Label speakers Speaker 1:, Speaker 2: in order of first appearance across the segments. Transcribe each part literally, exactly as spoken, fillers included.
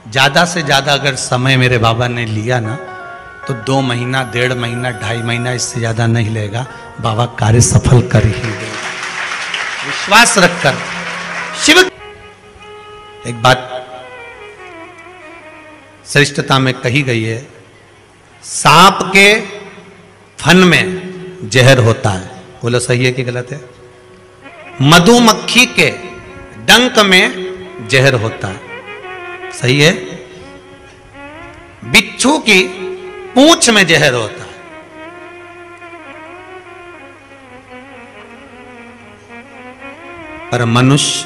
Speaker 1: ज़्यादा से ज़्यादा अगर समय मेरे बाबा ने लिया ना तो दो महीना, डेढ़ महीना, ढाई महीना, इससे ज़्यादा नहीं लेगा। बाबा कार्य सफल कर ही देगा, विश्वास रखकर। शिव एक बात श्रेष्ठता में कही गई है, सांप के फन में जहर होता है। बोलो सही है कि गलत है? मधुमक्खी के डंक में जहर होता है, सही है? बिच्छू की पूंछ में जहर होता है। पर मनुष्य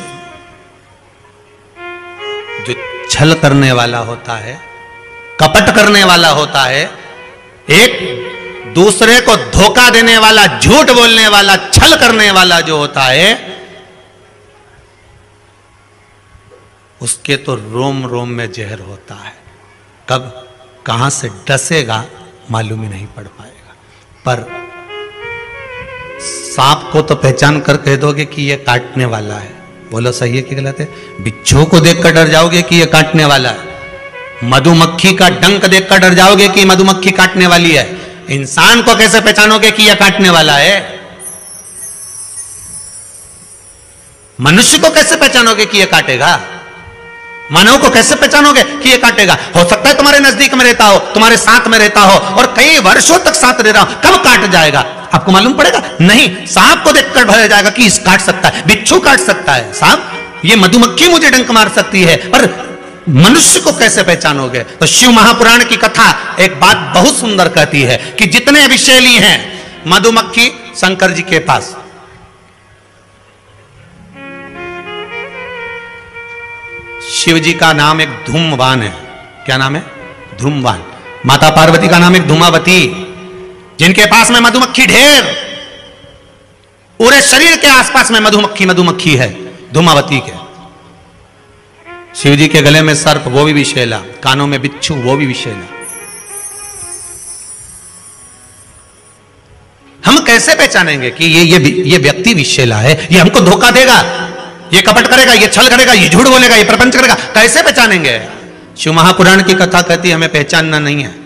Speaker 1: जो छल करने वाला होता है, कपट करने वाला होता है, एक दूसरे को धोखा देने वाला, झूठ बोलने वाला, छल करने वाला जो होता है, उसके तो रोम रोम में जहर होता है। कब कहां से डसेगा मालूम ही नहीं पड़ पाएगा। पर सांप को तो पहचान कर कह दोगे कि यह काटने वाला है। बोलो सही है कि गलत है? बिच्छू को देखकर डर जाओगे कि यह काटने वाला है। मधुमक्खी का डंक देखकर डर जाओगे कि मधुमक्खी काटने वाली है। इंसान को कैसे पहचानोगे कि यह काटने वाला है? मनुष्य को कैसे पहचानोगे कि यह काटेगा? मानव को कैसे पहचानोगे कि ये काटेगा? हो सकता है तुम्हारे नजदीक में रहता हो, तुम्हारे साथ में रहता हो और कई वर्षों तक साथ रह रहा हो, कब काट जाएगा आपको मालूम पड़ेगा? नहीं, सांप को देखकर भय जाएगा कि इस काट सकता है, बिच्छू काट सकता है, सांप, ये मधुमक्खी मुझे डंक मार सकती है, पर मनुष्य को कैसे पहचानोगे? तो शिव महापुराण की कथा एक बात बहुत सुंदर कहती है कि जितने विषैली हैं मधुमक्खी शंकर जी के पास, शिव जी का नाम एक धूमवान है। क्या नाम है? धूमवान। माता पार्वती का नाम एक धूमावती, जिनके पास में मधुमक्खी ढेर, पूरे शरीर के आसपास में मधुमक्खी मधुमक्खी है, धूमावती के। शिव जी के गले में सर्प, वो भी विषैला, कानों में बिच्छू, वो भी विषैला। हम कैसे पहचानेंगे कि ये ये ये व्यक्ति विषैला है, ये हमको धोखा देगा, ये कपट करेगा, ये छल करेगा, ये झूठ बोलेगा, ये प्रपंच करेगा? कैसे पहचानेंगे? शिव महापुराण की कथा कहती है हमें पहचानना नहीं है।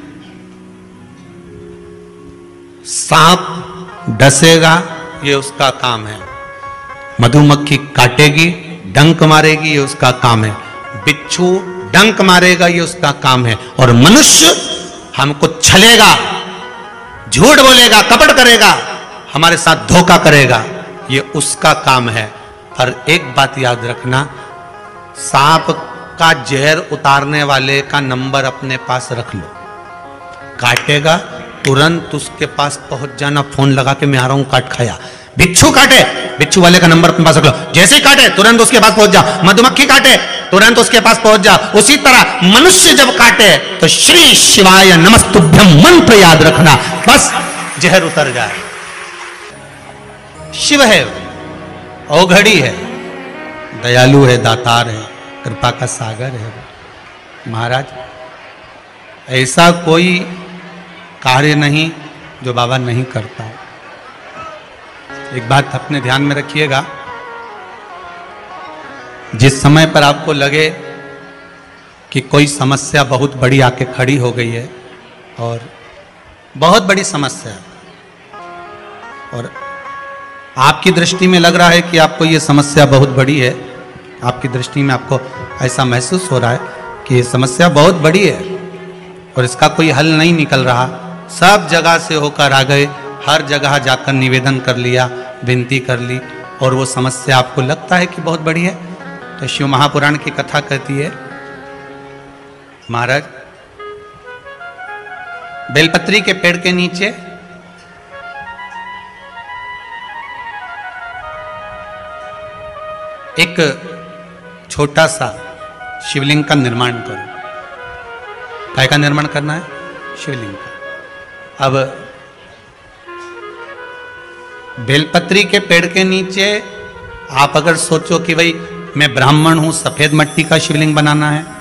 Speaker 1: सांप डसेगा, ये उसका काम है। मधुमक्खी काटेगी, डंक मारेगी, ये उसका काम है। बिच्छू डंक मारेगा, ये उसका काम है। और मनुष्य हमको छलेगा, झूठ बोलेगा, कपट करेगा, हमारे साथ धोखा करेगा, ये उसका काम है। पर एक बात याद रखना, सांप का जहर उतारने वाले का नंबर अपने पास रख लो। काटेगा तुरंत उसके पास पहुंच जाना, फोन लगा के मैं आ रहा हूं, काट खाया। बिच्छू काटे, बिच्छू वाले का नंबर अपने पास रख लो, जैसे ही काटे तुरंत उसके पास पहुंच जा। मधुमक्खी काटे तुरंत उसके पास पहुंच जा। उसी तरह मनुष्य जब काटे तो श्री शिवाय नमस्तुभ्यम मंत्र याद रखना, बस जहर उतर जाए। शिव है, औघड़ी है, दयालु है, दातार है, कृपा का सागर है महाराज। ऐसा कोई कार्य नहीं जो बाबा नहीं करता। एक बात अपने ध्यान में रखिएगा, जिस समय पर आपको लगे कि कोई समस्या बहुत बड़ी आके खड़ी हो गई है, और बहुत बड़ी समस्या, और आपकी दृष्टि में लग रहा है कि आपको ये समस्या बहुत बड़ी है, आपकी दृष्टि में आपको ऐसा महसूस हो रहा है कि ये समस्या बहुत बड़ी है और इसका कोई हल नहीं निकल रहा, सब जगह से होकर आ गए, हर जगह जाकर निवेदन कर लिया, विनती कर ली, और वो समस्या आपको लगता है कि बहुत बड़ी है, तो शिव महापुराण की कथा कहती है महाराज, बेलपत्री के पेड़ के नीचे एक छोटा सा शिवलिंग का निर्माण करो। काय का निर्माण करना है? शिवलिंग का। अब बेलपत्री के पेड़ के नीचे आप अगर सोचो कि भाई मैं ब्राह्मण हूं, सफेद मिट्टी का शिवलिंग बनाना है,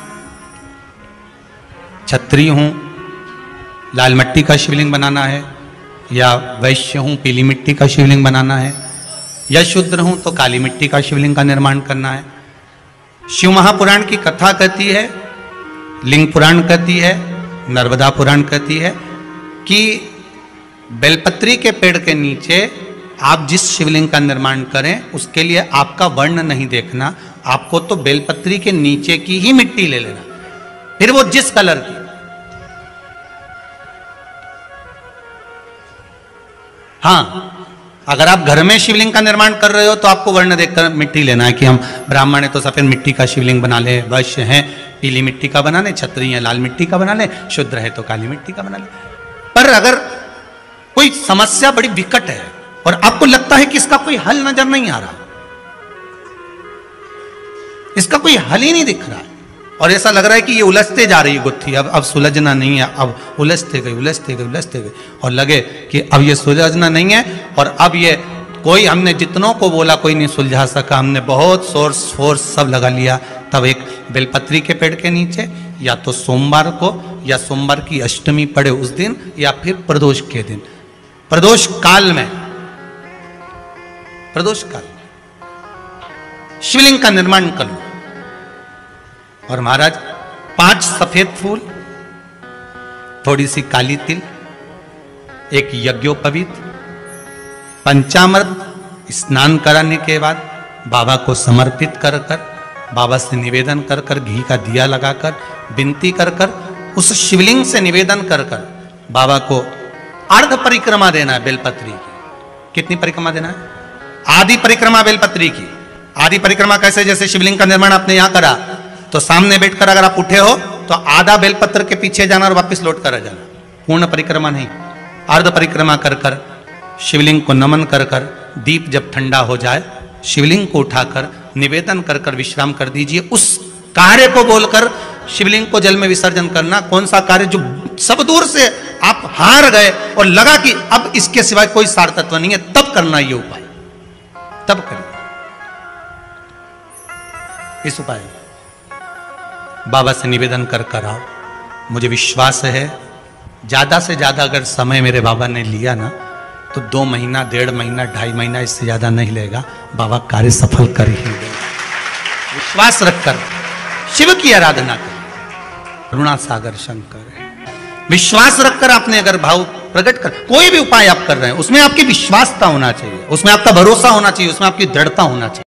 Speaker 1: क्षत्रिय हूं, लाल मिट्टी का शिवलिंग बनाना है, या वैश्य हूं, पीली मिट्टी का शिवलिंग बनाना है, या शूद्र हूं तो काली मिट्टी का शिवलिंग का निर्माण करना है। शिव महापुराण की कथा कहती है लिंग पुराण कहती है, नर्मदा पुराण कहती है कि बेलपत्री के पेड़ के नीचे आप जिस शिवलिंग का निर्माण करें उसके लिए आपका वर्ण नहीं देखना, आपको तो बेलपत्री के नीचे की ही मिट्टी ले लेना, फिर वो जिस कलर की। हाँ, अगर आप घर में शिवलिंग का निर्माण कर रहे हो तो आपको वर्ण देखकर मिट्टी लेना है कि हम ब्राह्मण है तो सफेद मिट्टी का शिवलिंग बना ले, वैश्य हैं पीली मिट्टी का बना ले, क्षत्रिय है लाल मिट्टी का बना ले, शूद्र है तो काली मिट्टी का बना ले। पर अगर कोई समस्या बड़ी विकट है और आपको लगता है कि इसका कोई हल नजर नहीं आ रहा, इसका कोई हल ही नहीं दिख रहा है और ऐसा लग रहा है कि ये उलझते जा रही है गुत्थी, अब अब सुलझना नहीं है, अब उलझते गई उलझते गई उलझते गई और लगे कि अब ये सुलझना नहीं है और अब ये कोई, हमने जितनों को बोला कोई नहीं सुलझा सका, हमने बहुत सोर्स फोर्स सब लगा लिया। तब एक बेलपत्री के पेड़ के नीचे या तो सोमवार को या सोमवार की अष्टमी पड़े उस दिन या फिर प्रदोष के दिन, प्रदोष काल में, प्रदोष काल में शिवलिंग का निर्माण कर लो। और महाराज पांच सफेद फूल, थोड़ी सी काली तिल, एक यज्ञोपवीत, पंचामृत स्नान कराने के बाद बाबा को समर्पित कर कर, बाबा से निवेदन कर कर, घी का दिया लगाकर विनती कर कर, उस शिवलिंग से निवेदन कर कर बाबा को अर्ध परिक्रमा देना है बेलपत्री की। कितनी परिक्रमा देना है? आधी परिक्रमा बेलपत्री की। आधी परिक्रमा कैसे? जैसे शिवलिंग का निर्माण आपने यहां करा तो सामने बैठकर अगर आप उठे हो तो आधा बेलपत्र के पीछे जाना और वापस लौट कर आ जाना, पूर्ण परिक्रमा नहीं, अर्ध परिक्रमा कर कर शिवलिंग को नमन कर कर, दीप जब ठंडा हो जाए शिवलिंग को उठाकर निवेदन कर कर विश्राम कर दीजिए। उस कार्य को बोलकर शिवलिंग को जल में विसर्जन करना। कौन सा कार्य? जो सब दूर से आप हार गए और लगा कि अब इसके सिवाय कोई सार तत्व नहीं है, तब करना ये उपाय, तब करिए इस उपाय। बाबा से निवेदन कर कर आओ। मुझे विश्वास है ज्यादा से ज्यादा अगर समय मेरे बाबा ने लिया ना तो दो महीना, डेढ़ महीना, ढाई महीना, इससे ज्यादा नहीं लेगा, बाबा कार्य सफल कर ही देगा। विश्वास रखकर शिव की आराधना करें, करुणा सागर शंकर है। विश्वास रखकर आपने अगर भाव प्रकट कर, कोई भी उपाय आप कर रहे हैं उसमें आपकी विश्वासता होना चाहिए, उसमें आपका भरोसा होना चाहिए, उसमें आपकी दृढ़ता होना चाहिए।